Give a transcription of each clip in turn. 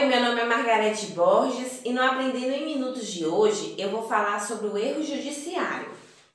Oi, meu nome é Margarete Borges e no Aprendendo em Minutos de hoje eu vou falar sobre o erro judiciário.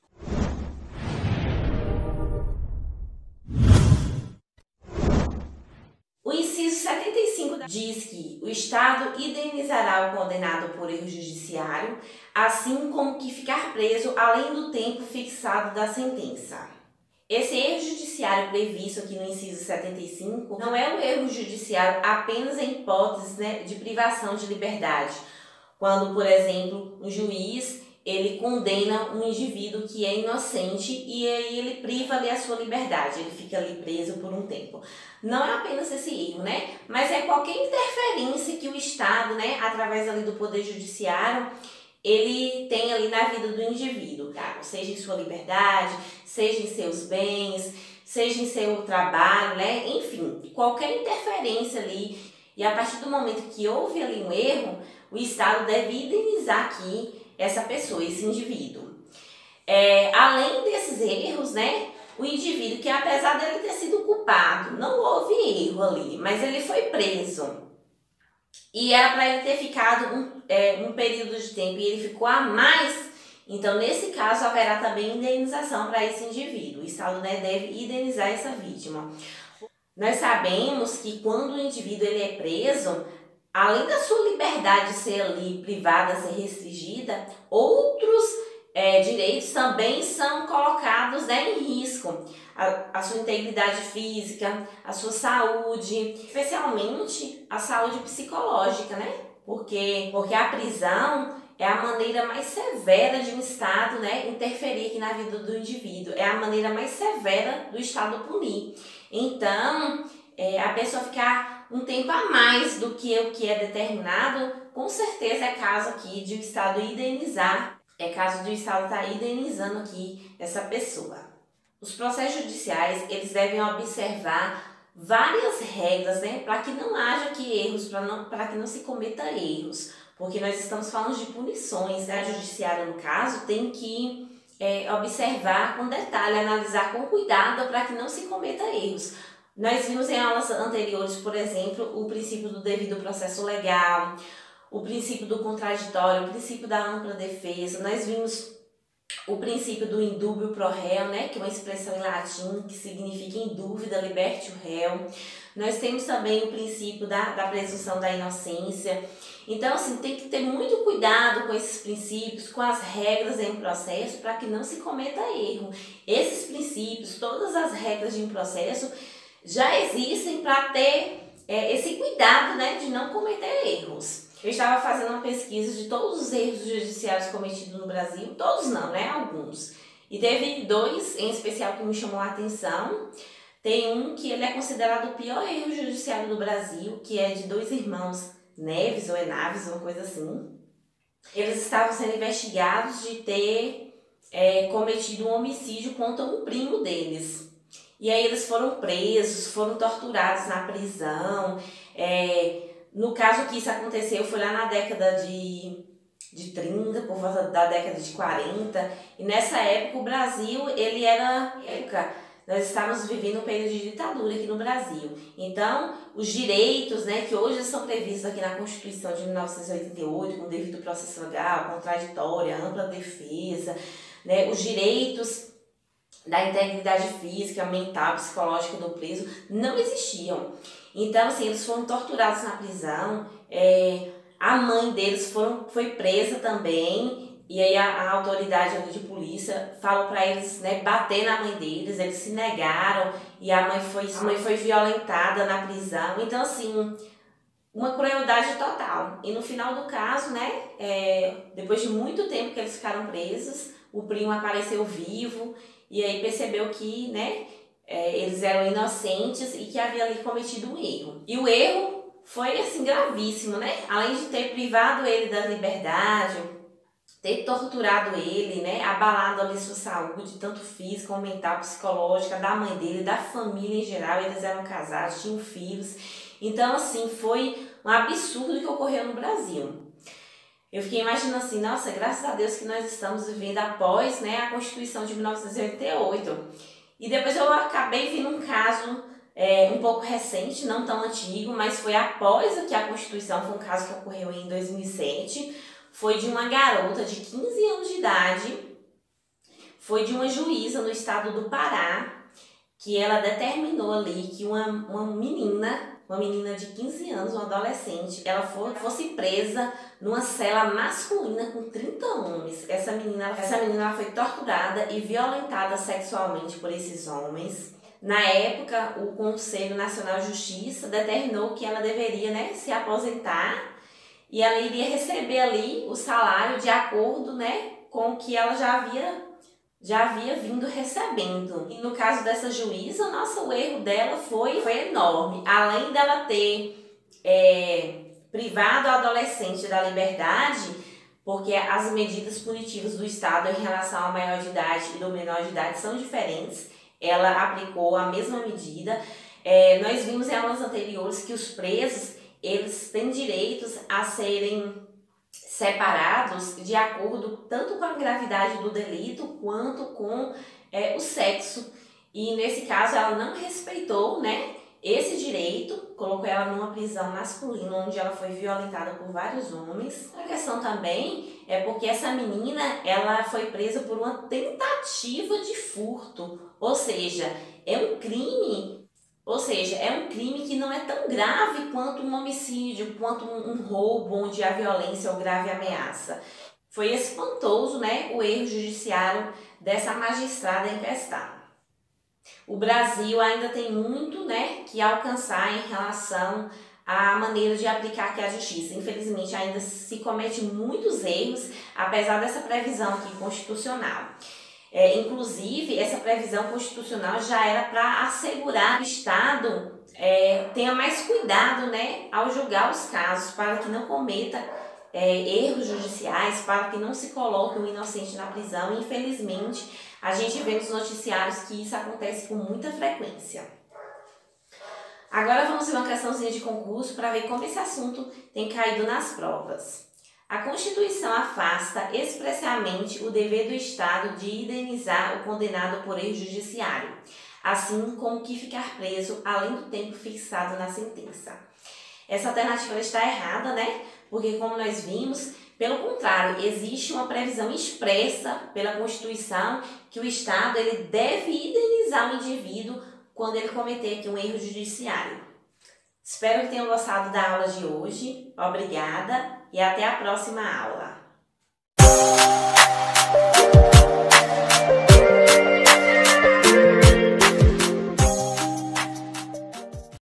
O inciso 75 diz que o Estado indenizará o condenado por erro judiciário, assim como que ficar preso além do tempo fixado da sentença. Esse erro judiciário previsto aqui no inciso 75 não é o erro judiciário apenas em hipóteses, de privação de liberdade, quando, por exemplo, um juiz ele condena um indivíduo que é inocente e aí ele priva ali a sua liberdade, ele fica ali preso por um tempo. Não é apenas esse erro, mas é qualquer interferência que o Estado, através ali do Poder Judiciário, ele tem ali na vida do indivíduo, seja em sua liberdade, seja em seus bens, seja em seu trabalho, enfim, qualquer interferência ali. E a partir do momento que houve ali um erro, o Estado deve indenizar aqui essa pessoa, esse indivíduo. Além desses erros, o indivíduo que apesar dele ter sido culpado, não houve erro ali, mas ele foi preso. E era para ele ter ficado um período de tempo e ele ficou a mais, então nesse caso haverá também indenização para esse indivíduo. O Estado deve indenizar essa vítima. Nós sabemos que quando o indivíduo ele é preso, além da sua liberdade ser ali privada, ser restringida, outros direitos também são colocados em risco. A sua integridade física, a sua saúde, especialmente a saúde psicológica, Porque a prisão é a maneira mais severa de um Estado interferir aqui na vida do indivíduo. É a maneira mais severa do Estado punir. Então, a pessoa ficar um tempo a mais do que o que é determinado, com certeza é caso aqui de o Estado indenizar, é caso de o Estado estar indenizando aqui essa pessoa. Os processos judiciais, eles devem observar várias regras, para que não haja aqui erros, para que não se cometa erros, porque nós estamos falando de punições, A judiciária, no caso, tem que observar com detalhe, analisar com cuidado para que não se cometa erros. Nós vimos em aulas anteriores, por exemplo, o princípio do devido processo legal, o princípio do contraditório, o princípio da ampla defesa. Nós vimos o princípio do indúbio pro réu, que é uma expressão em latim que significa em dúvida, liberte o réu. Nós temos também o princípio da presunção da inocência. Então, assim, tem que ter muito cuidado com esses princípios, com as regras em processo, para que não se cometa erro. Esses princípios, todas as regras de um processo, já existem para ter esse cuidado, de não cometer erros. Eu estava fazendo uma pesquisa de todos os erros judiciários cometidos no Brasil, todos não, alguns. E teve dois em especial que me chamou a atenção. Tem um que ele é considerado o pior erro judiciário do Brasil, que é de dois irmãos Neves, ou Naves, uma coisa assim. Eles estavam sendo investigados de ter cometido um homicídio contra um primo deles. E aí eles foram presos, foram torturados na prisão. No caso que isso aconteceu foi lá na década de 30, por volta da década de 40. E nessa época o Brasil, ele era... Nós estávamos vivendo um período de ditadura aqui no Brasil. Então, os direitos, que hoje são previstos aqui na Constituição de 1988, com o devido processo legal, contraditória, ampla defesa, os direitos da integridade física, mental, psicológica do preso, não existiam. Então, assim, eles foram torturados na prisão, a mãe deles foi presa também, e aí a autoridade de polícia falou para eles bater na mãe deles, eles se negaram, e a mãe foi violentada na prisão. Então, assim, uma crueldade total. E no final do caso, depois de muito tempo que eles ficaram presos, o primo apareceu vivo, e aí percebeu que, eles eram inocentes e que havia ali cometido um erro. E o erro foi, assim, gravíssimo, Além de ter privado ele da liberdade, ter torturado ele, abalado ali sua saúde, tanto física, como mental, psicológica, da mãe dele, da família em geral. Eles eram casados, tinham filhos. Então, assim, foi um absurdo que ocorreu no Brasil. Eu fiquei imaginando assim, nossa, graças a Deus que nós estamos vivendo após a Constituição de 1988. E depois eu acabei vendo um caso um pouco recente, não tão antigo, mas foi após que a Constituição, foi um caso que ocorreu em 2007, foi de uma garota de 15 anos de idade, foi de uma juíza no estado do Pará, que ela determinou ali que uma menina de 15 anos, uma adolescente, ela fosse presa numa cela masculina com 30 homens. Essa menina ela foi torturada e violentada sexualmente por esses homens. Na época, o Conselho Nacional de Justiça determinou que ela deveria, se aposentar e ela iria receber ali o salário de acordo, com o que ela já havia vindo recebendo. E no caso dessa juíza, nossa, o erro dela foi enorme. Além dela ter privado a adolescente da liberdade, porque as medidas punitivas do Estado em relação ao maior de idade e do menor de idade são diferentes, ela aplicou a mesma medida. Nós vimos em aulas anteriores que os presos, eles têm direitos a serem separados de acordo tanto com a gravidade do delito quanto com o sexo. E nesse caso ela não respeitou, esse direito, colocou ela numa prisão masculina onde ela foi violentada por vários homens. A questão também é porque essa menina, ela foi presa por uma tentativa de furto, ou seja, é um crime que não é tão grave quanto um homicídio, quanto um roubo onde há violência ou grave ameaça. Foi espantoso, o erro judiciário dessa magistrada em questão. O Brasil ainda tem muito, que alcançar em relação à maneira de aplicar aqui a justiça. Infelizmente, ainda se comete muitos erros, apesar dessa previsão aqui constitucional. Inclusive, essa previsão constitucional já era para assegurar que o Estado tenha mais cuidado, ao julgar os casos, para que não cometa erros judiciais, para que não se coloque um inocente na prisão. Infelizmente, a gente vê nos noticiários que isso acontece com muita frequência. Agora vamos ver uma questãozinha de concurso para ver como esse assunto tem caído nas provas. A Constituição afasta expressamente o dever do Estado de indenizar o condenado por erro judiciário, assim como que ficar preso além do tempo fixado na sentença. Essa alternativa está errada, porque como nós vimos, pelo contrário, existe uma previsão expressa pela Constituição que o Estado ele deve indenizar o indivíduo quando ele cometer aqui um erro judiciário. Espero que tenham gostado da aula de hoje. Obrigada e até a próxima aula.